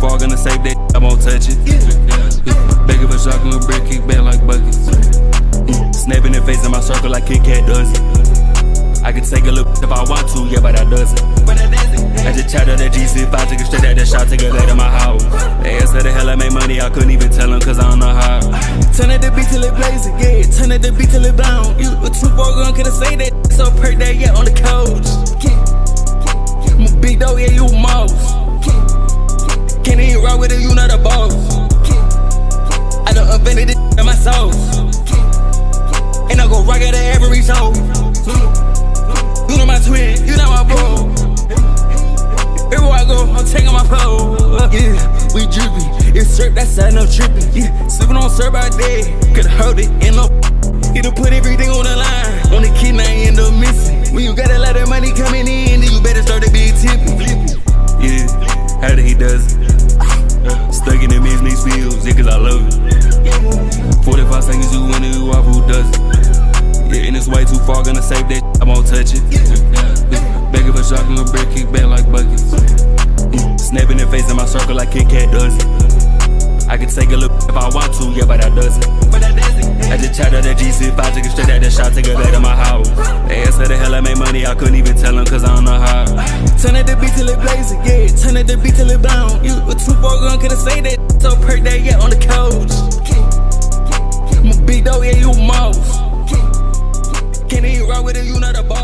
far, gonna save that, I won't touch it. Begging for shotgun, brick, kick back like buckets. Snapping the face in my circle like Kit Kat does it. I can take a look if I want to, yeah, but I doesn't. I just chatted that GC5, took it straight at the shop, take it back to my house. They asked how the hell I made money, I couldn't even tell them cause I don't know how. Turn at the beat till it blazing, yeah, turn at the beat till it blown. You a 2-4 gun, could've say that, so perk that, yeah, on the coach. I'm a big dog, yeah, you a mouse. Can't even rock with it, you not a boss. I done invented this in my sauce. And I go rock it at every show. You know my twin, you know my bro. Everywhere I go, I'm taking my pole. Yeah, we drippy. It's syrup, that side no tripping. Yeah, sipping on syrup all day. Could hold it in no. He done put everything on the line. On the kid, now you end up missing. When you got a lot of money coming in, then you better start to be tipping. Yeah, how did he does it? Stuck in the mixed fields, yeah, cause I love it. 45 seconds, you win it, you off, who does it? Yeah, and it's way too far, gonna save that, I won't touch it. Begging for shotgun, brick, kick back like buckets. Snapping the face in my circle like Kit Kat does it. I can take a look if I want to, yeah, but I doesn't. I just chatted that GC5, took it straight at the shop, take it back to my house. They asked how the hell I made money, I couldn't even tell them cause I don't know how. Turn at the beat till it blazing, yeah, turn at the beat till it blown. You a 2-4 gun, could've say that, so perk that, yeah, on the coach. I'm a big dog, yeah, you a mouse. Can't even rock with it, you not a boss.